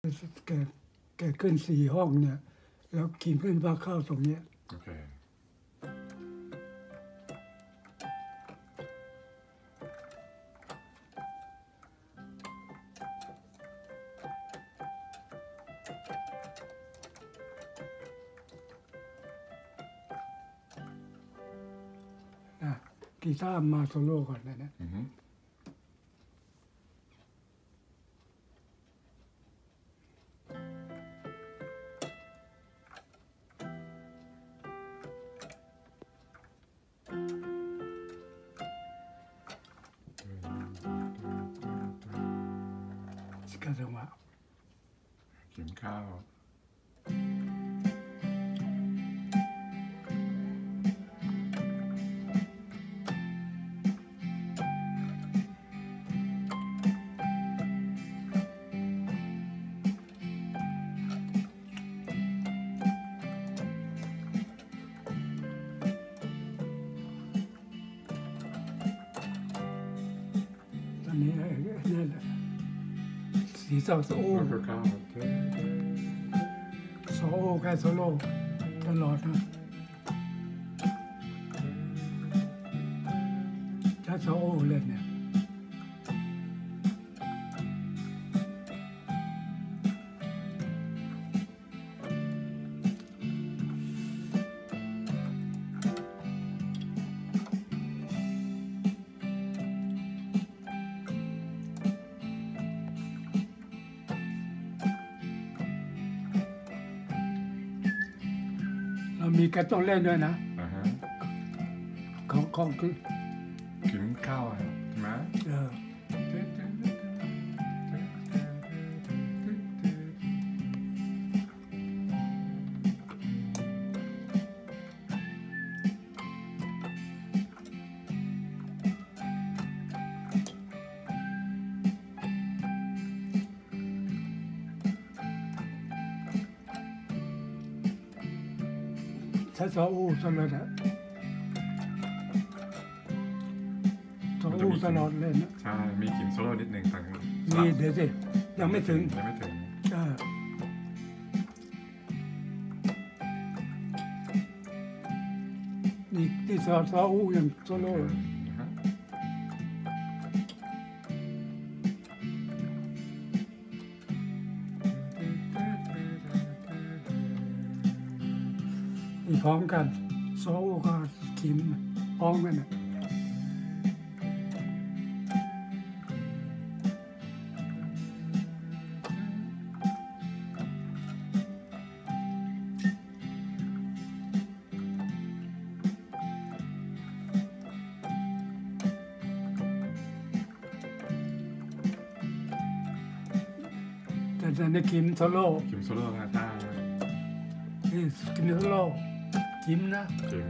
แกขึ้น4 ห้องเนี่ยแล้วขิมขึ้นมาเข้าตรงเนี้ยโอเคกีตาร์มาโซโล่ก่อนนะก็จังหวะกินข้าวสีเศร้าโซโอแค่โซโล่ตลอดนะถ้าโซโอเล่นเนี่ยมีแกต้องเล่นด้วยนะของคือกินข้าวใช่ไหมถ้าซออูตลอดนะซออูตลอดเลยนะใช่มีขิมโซโล่นิดหนึ่งต่างมีเดี๋ยวสิยังไม่ถึงนี่ที่ซออูยังโซโล่พร้อมกันโซโอก็ขิมพร้อมกันนะแต่ในขิมโซโล่นะตานี่ขิมโซโล่ขิมนะขิม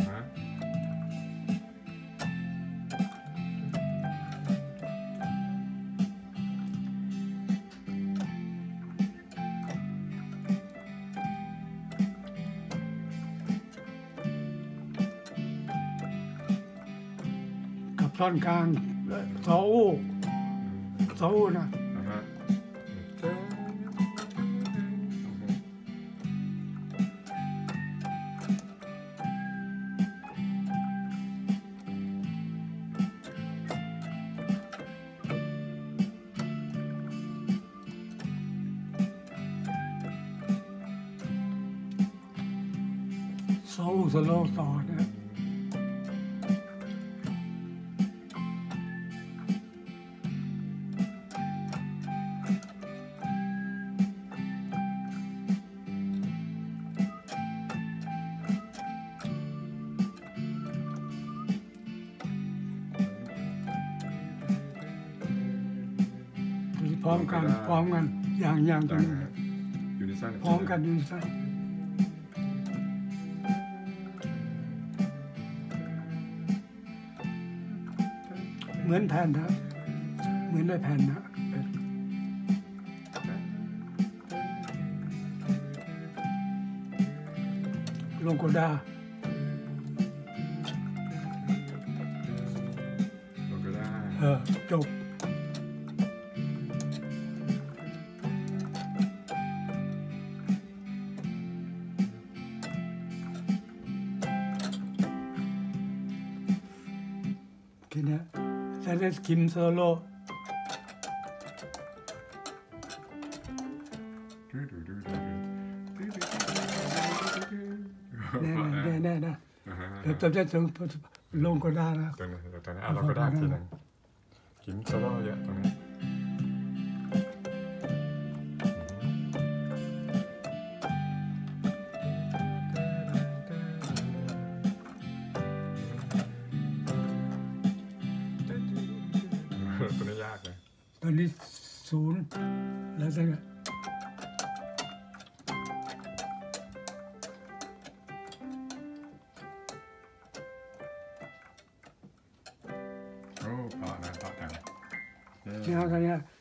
กับท่อนกลางซออูนะโซโล่ต่อนะพร้อมกันอย่างกันพร้อมกันอยู่ในไส้เหมือนแผ่นนะเหมือนได้แผ่นนะลงโกดาจบเนี้ยแล้วได้คิมโซโล่แน่นะเดี๋ยวจะถึงลงก็ได้นะตรงนี้เราก็ได้ทีนึงขิมโซโล่เยอะตรงนี้ตัวนี้ยากเลยตอนนี้0แล้วใช่ไหมโอ้พอนะพอจังเนี่ยตอนนี้